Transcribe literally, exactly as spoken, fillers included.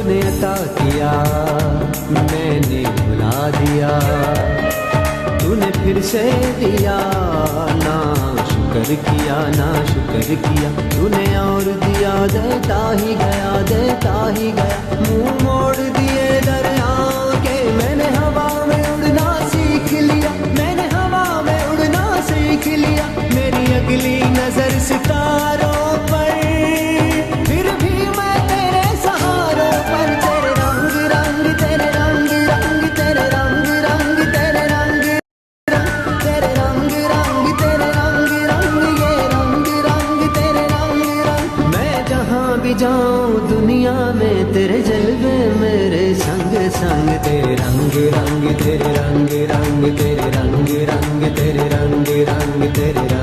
तूने अता किया मैंने भुला दिया, तूने फिर से दिया ना शुक्र किया ना शुक्र किया, तूने और दिया देता ही गया देता ही गया। मुंह मोड़ दिए दरिया के मैंने हवा में उड़ना सीख लिया, मैंने हवा में उड़ना सीख लिया। मेरी अगली नजर सितारों पर फिर भी मैं तेरे सहारों पर, तेरे रंग रंग तेरे रंग रंग तेरे रंग रंग तेरे रंग तेरे रंग रंग तेरे रंग रंग ये रंग रंग तेरे रंग रंग। मैं जहाँ भी जाऊँ दुनिया में तेरे जलवे मेरे संग संग, तेरे रंग रंग तेरे रंग रंग तेरे रंग रंग तेरे रंग रंग तेरे रंग